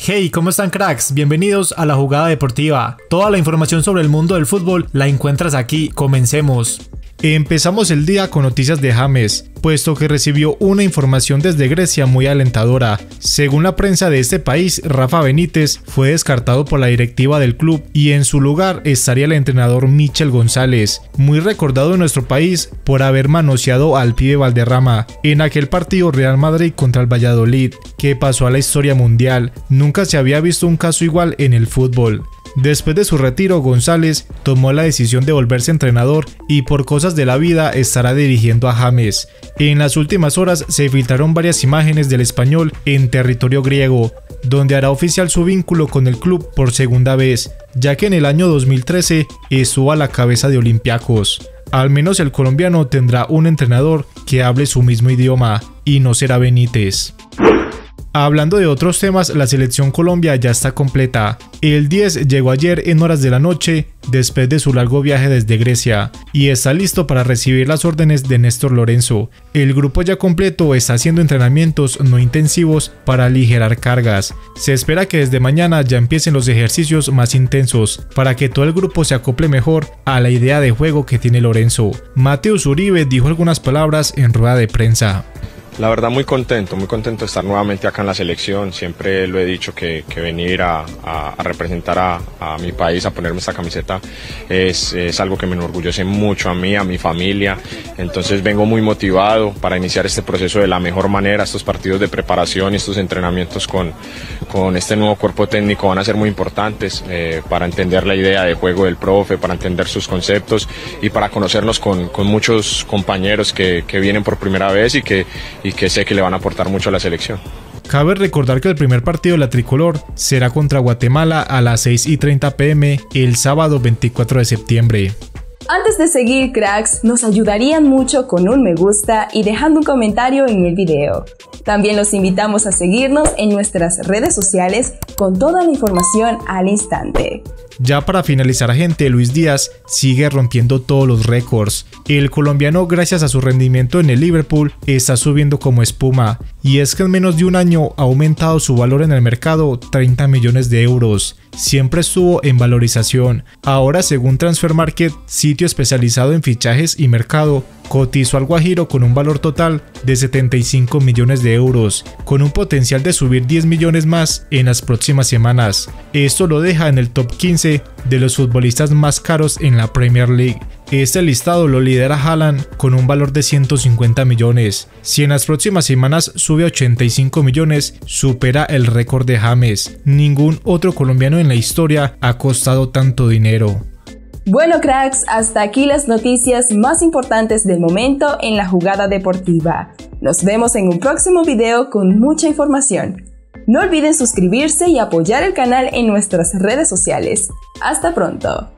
Hey, ¿cómo están, cracks? Bienvenidos a La Jugada Deportiva. Toda la información sobre el mundo del fútbol la encuentras aquí. Comencemos. Empezamos el día con noticias de James, puesto que recibió una información desde Grecia muy alentadora. Según la prensa de este país, Rafa Benítez fue descartado por la directiva del club y en su lugar estaría el entrenador Michel González, muy recordado en nuestro país por haber manoseado al pibe Valderrama en aquel partido Real Madrid contra el Valladolid, que pasó a la historia mundial. Nunca se había visto un caso igual en el fútbol. Después de su retiro, González tomó la decisión de volverse entrenador y por cosas de la vida estará dirigiendo a James. En las últimas horas se filtraron varias imágenes del español en territorio griego, donde hará oficial su vínculo con el club por segunda vez, ya que en el año 2013 estuvo a la cabeza de Olympiacos. Al menos el colombiano tendrá un entrenador que hable su mismo idioma, y no será Benítez. Hablando de otros temas, la selección Colombia ya está completa. El 10 llegó ayer en horas de la noche, después de su largo viaje desde Grecia, y está listo para recibir las órdenes de Néstor Lorenzo. El grupo ya completo está haciendo entrenamientos no intensivos para aligerar cargas. Se espera que desde mañana ya empiecen los ejercicios más intensos, para que todo el grupo se acople mejor a la idea de juego que tiene Lorenzo. Mateus Uribe dijo algunas palabras en rueda de prensa. La verdad muy contento de estar nuevamente acá en la selección. Siempre lo he dicho que venir a representar a mi país, a ponerme esta camiseta es algo que me enorgullece mucho a mí, a mi familia. Entonces vengo muy motivado para iniciar este proceso de la mejor manera. Estos partidos de preparación y estos entrenamientos con este nuevo cuerpo técnico van a ser muy importantes para entender la idea de juego del profe, para entender sus conceptos y para conocernos con muchos compañeros que vienen por primera vez y que sé que le van a aportar mucho a la selección. Cabe recordar que el primer partido de la tricolor será contra Guatemala a las 6:30 p.m. el sábado 24 de septiembre. Antes de seguir, cracks, nos ayudarían mucho con un me gusta y dejando un comentario en el video. También los invitamos a seguirnos en nuestras redes sociales con toda la información al instante. Ya para finalizar, gente, Luis Díaz sigue rompiendo todos los récords. El colombiano, gracias a su rendimiento en el Liverpool, está subiendo como espuma. Y es que en menos de un año ha aumentado su valor en el mercado 30 millones de euros. Siempre estuvo en valorización. Ahora, según Transfer Market, sitio especializado en fichajes y mercado, cotizó al Guajiro con un valor total de 75 millones de euros, con un potencial de subir 10 millones más en las próximas semanas. Esto lo deja en el top 15 de los futbolistas más caros en la Premier League. Este listado lo lidera Haaland con un valor de 150 millones. Si en las próximas semanas sube a 85 millones, supera el récord de James. Ningún otro colombiano en la historia ha costado tanto dinero. Bueno, cracks, hasta aquí las noticias más importantes del momento en La Jugada Deportiva. Nos vemos en un próximo video con mucha información. No olviden suscribirse y apoyar el canal en nuestras redes sociales. Hasta pronto.